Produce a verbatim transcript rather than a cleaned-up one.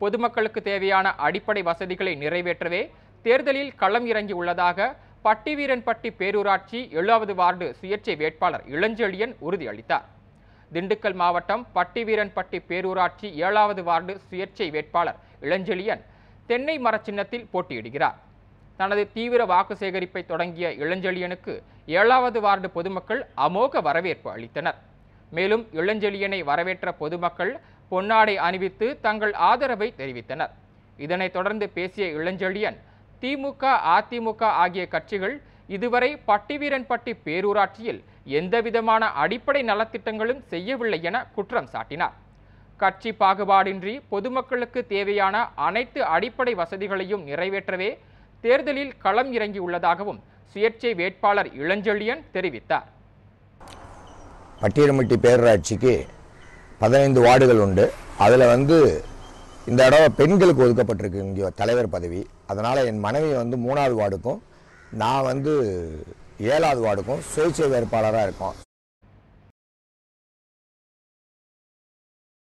பொதுமக்களுக்கு தேவையான அடிப்படை வசதிகளை நிறைவேற்றவே தேர்தலில் களம் இறங்கி உள்ளதாக பட்டிவீரன்பட்டி பேரூராட்சி ஏழாவது வார்டு சுயேட்சை வேட்பாளர் இளஞ்செழியன் உறுதியளித்தார். திண்டுக்கல் மாவட்டம் பட்டிவீரன்பட்டி பேரூராட்சி ஏழாவது வார்டு சுயேட்சை வேட்பாளர் இளஞ்செழியன் தென்னை மர சின்னத்தில் போட்டியிடுகிறார். தனது தீவிர வாக்கு சேகரிப்பை தொடங்கிய இளஞ்செழியனுக்கு ஏழாவது வார்டு பொதுமக்கள் அமோக வரவேற்பு அளித்தனர். மேலும் இளஞ்செழியனை வரவேற்ற பொதுமக்கள் பொன்னாடை அணிவித்து தங்கள் ஆதரவை தெரிவித்தனர். இதனைத் தொடர்ந்து பேசிய இளஞ்செழியன், திமுக, அதிமுக ஆகிய கட்சிகள் இதுவரை பட்டிவீரன்பட்டி பேரூராட்சியில் எந்தவிதமான அடிப்படை நலத்திட்டங்களும் செய்யவில்லை என குற்றம் சாட்டினார். கட்சி பாகுபாடின்றி பொதுமக்களுக்கு தேவையான அனைத்து அடிப்படை வசதிகளையும் நிறைவேற்றவே தேர்தலில் களம் இறங்கியுள்ளதாகவும் சுயேட்சை வேட்பாளர் இளஞ்செழியன் தெரிவித்தார். பட்டிவீரன்பட்டி பேரூராட்சிக்கு பதினைந்து வார்டுகள் உண்டு. அதில் வந்து இந்த தடவை பெண்களுக்கு ஒதுக்கப்பட்டிருக்கு இங்கே தலைவர் பதவி. அதனால் என் மனைவி வந்து மூணாவது வார்டுக்கும் நான் வந்து ஏழாவது வார்டுக்கும் சுயேட்சை வேட்பாளராக இருக்கோம்.